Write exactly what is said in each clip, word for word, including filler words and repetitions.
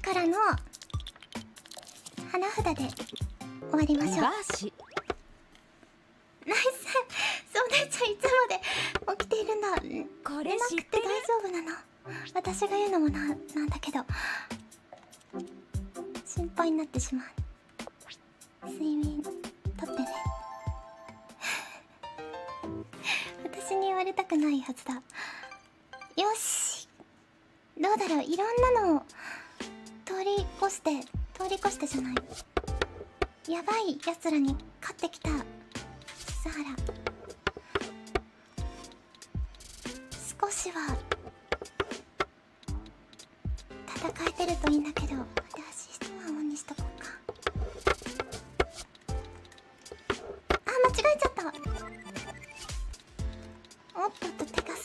からの花札で終わりましょう。ナイス。そうなちゃんいつまで起きているんだ。これなくて大丈夫なの？私が言うのもな、なんだけど心配になってしまう。睡眠とってね。私に言われたくないはずだ。よし、どうだろう。いろんなのを通り越して通り越してじゃない、やばいやつらに勝ってきた鈴原。少しは戦えてるといいんだけど、アシストはオンにしとこうか。あ、間違えちゃった。おっとっと、手が滑った。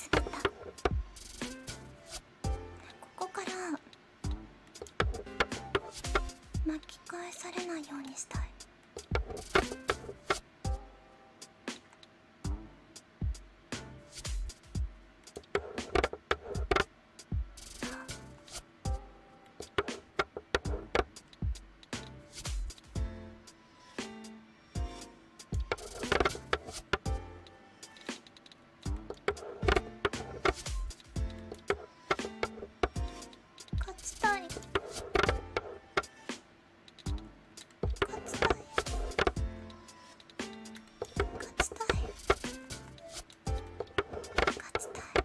ここから巻き返されないようにしたい。勝ちたい。勝ちたい。勝ちたい。勝ちたい。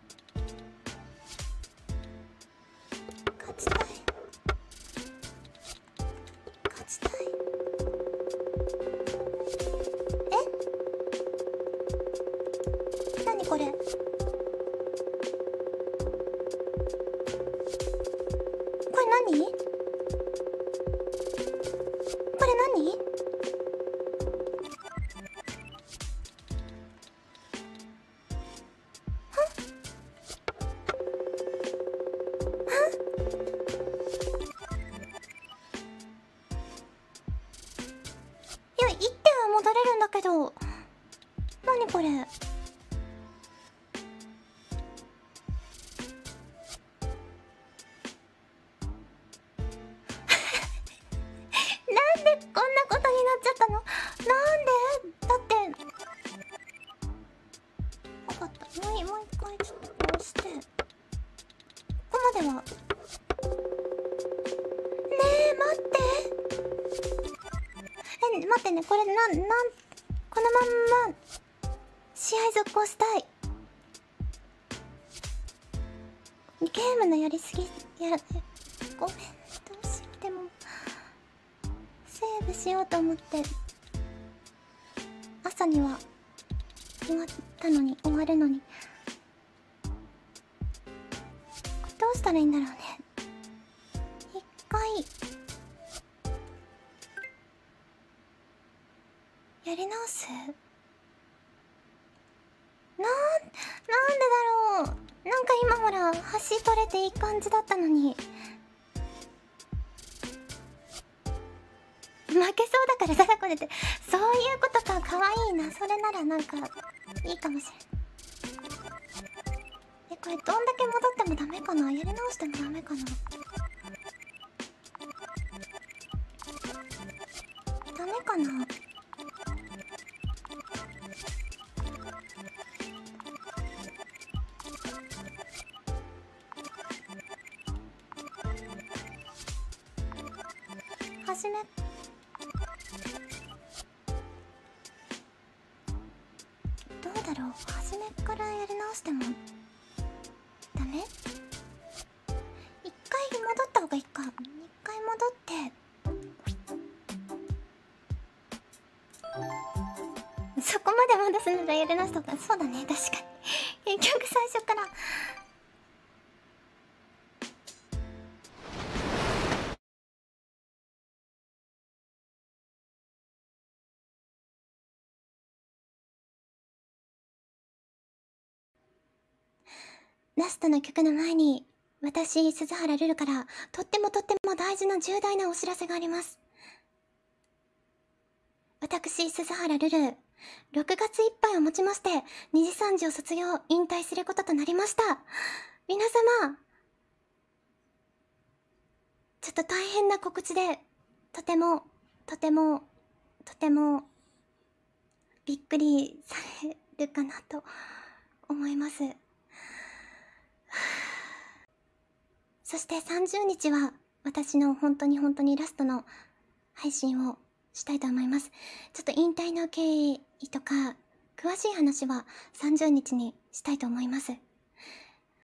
勝ちたい。勝ちたい。え？何これ？これ何？これ何？いや、一手は戻れるんだけど、何これ？なんでこんなことになっちゃったの？なんで？だって分かった。もういもう一回ちょっとこうして、ここまでは。ねえ待って、え待ってね、これなんなんこのまんま試合続行したい。ゲームのやりすぎや、ごめん、どうしよう。でもセーブしようと思って朝には終わったのに、終わるのに、どうしたらいいんだろうね。一回やり直す？なん、なんでだろう。なんか今ほら橋取れていい感じだったのに、負けそうだから貞子出て、そういうことか。かわいいな。それならなんかいいかもしれん。え、これどんだけ戻ってもダメかな？やり直してもダメかな？ダメかな？はじめどうだろう。初めからやり直してもダメ？一回戻った方がいいか。一回戻ってそこまで戻すならやり直した方が、そうだね、確かに。結局最初から。ラストの曲の前に、私、鈴原ルルから、とってもとっても大事な重大なお知らせがあります。私、鈴原ルル、ろくがついっぱいをもちまして、二次三次を卒業、引退することとなりました。皆様、ちと大変な告知で、とてもとてもとてもびっくりされるかなと思います。そしてさんじゅうにちは私の本当に本当にラストの配信をしたいと思います。ちょっと引退の経緯とか詳しい話はさんじゅうにちにしたいと思います。